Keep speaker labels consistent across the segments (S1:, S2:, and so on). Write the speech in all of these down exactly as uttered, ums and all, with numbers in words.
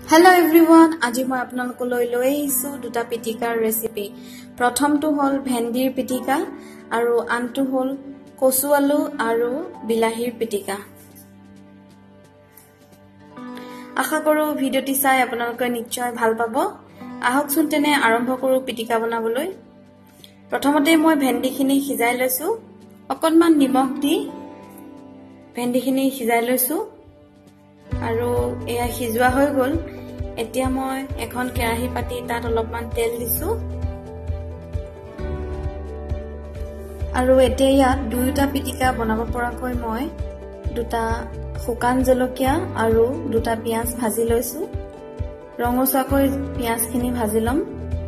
S1: Hello everyone, আজি মই আপোনালোকলৈ লৈ আহিছো দুটা পিটিকাৰ ৰেচিপি। প্ৰথমটো হল ভেন্দিৰ পিটিকা আৰু আনটো হল কচু আলু আৰু বিলাহীৰ পিটিকা। আশা কৰো ভিডিওটি চাই আপোনালোকে নিশ্চয় ভাল পাব। আহকচোন তেনে আৰম্ভ কৰো পিটিকা বনাবলৈ। প্ৰথমতে মই ভেন্দিখিনি সিজাই লৈছো। অকণমান নিমখ দি ভেন্দিখিনি সিজাই লৈছো আৰু এয়া সিজোৱা হৈ গল। এতিয়া মই এখন কেৰাহী পাতি তাত অলপমান তেল দিছো আৰু এতিয়া ইয়াত দুটা পিটিকা বনাব পৰাকৈ মই দুটা শুকান জলকীয়া আৰু দুটা পিয়াজ ভাজি লৈছো। ৰঙচুৱাকৈ পিয়াজখিনি ভাজি লম।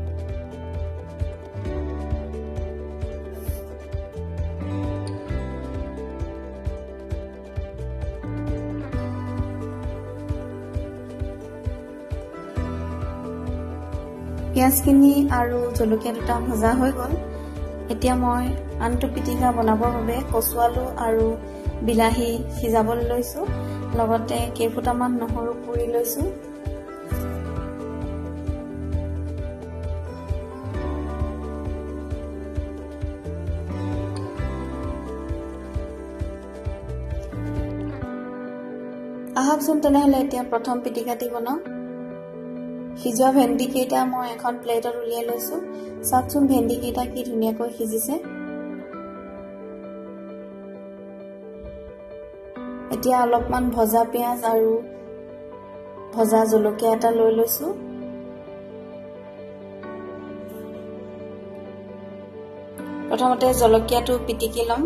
S1: পিয়াজখিনি আৰু জলকীয়া দুটা ভজা হৈ গল। এতিয়া মই আনটো পিটিকা বনাবৰ বাবে কচু আলু আৰু বিলাহী সিজাবলৈ লৈছো। লগতে কেইফুটামান নহৰু পুৰি লৈছো। আহকচোন তেনেহলে এতিয়া প্ৰথম পিটিকাটি বনাও। সিজোৱা ভেন্দি কেইটা মই এখন প্লেটত উলিয়াই লৈছো। চাওকচোন ভেন্দি কেইটা কি ধুনীয়াকৈ সিজিছে। এতিয়া অলপমান ভজা পিয়াজ আৰু ভজা জলকীয়া এটা লৈ লৈছো। প্ৰথমতে জলকীয়াটো পিটিকি লম।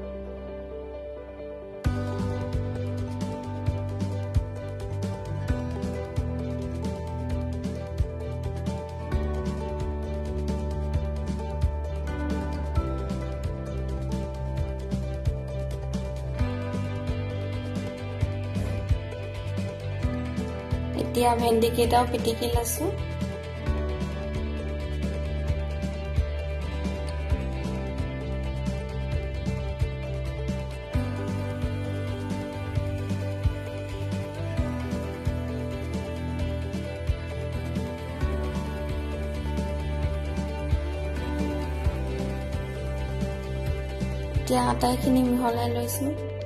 S1: এতিয়া ভেন্দি কেইটাও পিটিকি লৈছো। এতিয়া আটাইখিনি মিহলাই লৈছো।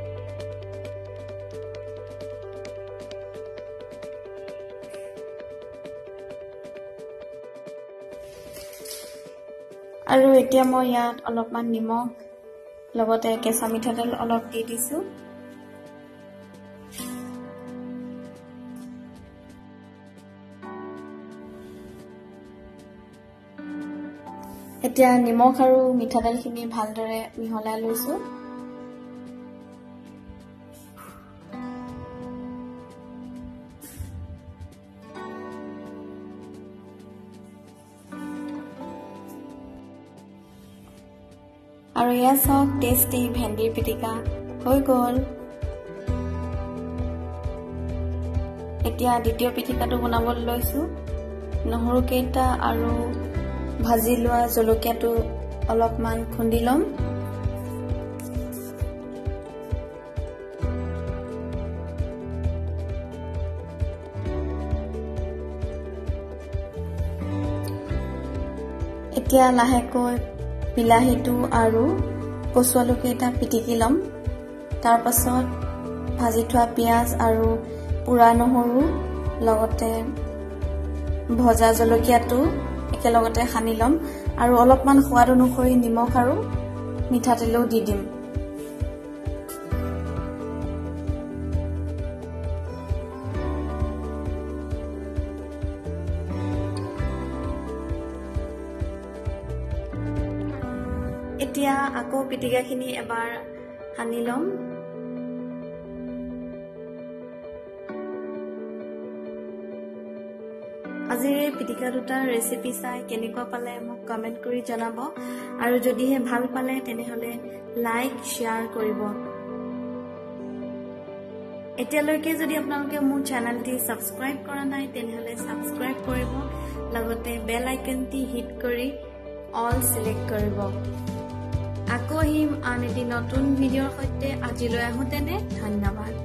S1: আৰু এতিয়া মই ইয়াত অলপমান নিমখ লগতে কেঁচা মিঠাতেল অলপ দি দিছো। এতিয়া নিমখ আৰু মিঠাতেলখিনি ভালদৰে মিহলাই লৈছো। আৰু এয়া চাওক টেষ্টি ভেন্দিৰ পিটিকা হৈ গল। এতিয়া দ্বিতীয় পিটিকাটো বনাবলৈ লৈছো। নহৰু কেইটা আৰু ভাজি লোৱা জলকীয়াটো অলপমান খুন্দি লম। এতিয়া লাহেকৈ বিলাহীটো আৰু কচু আলু কেইটা পিটিকি লম। তাৰ পাছত ভাজি থোৱা পিয়াজ আৰু পুৰা নহৰু লগতে ভজা জলকীয়াটো একেলগতে সানি লম আৰু অলপমান সোৱাদ অনুসৰি নিমখ আৰু মিঠাতেলো দি দিম। এতিয়া আকৌ পিটিকাখিনি এবাৰ সানি লম। আজিৰ এই পিটিকা দুটাৰ ৰেচিপি চাই কেনেকুৱা পালে মোক কমেন্ট কৰি জনাব আৰু যদিহে ভাল পালে তেনেহলে লাইক শ্বেয়াৰ কৰিব। এতিয়ালৈকে যদি আপোনালোকে মোৰ চেনেলটি সাবস্ক্ৰাইব কৰা নাই তেনেহলে সাবস্ক্ৰাইব কৰিব। লগতে বেল আইকনটি হিট কৰি অল সিলেক্ট কৰিব। আকৌ আহিম আন এটি নতুন ভিডিঅ'ৰ সৈতে। আজিলৈ আহোঁতেনে ধন্যবাদ।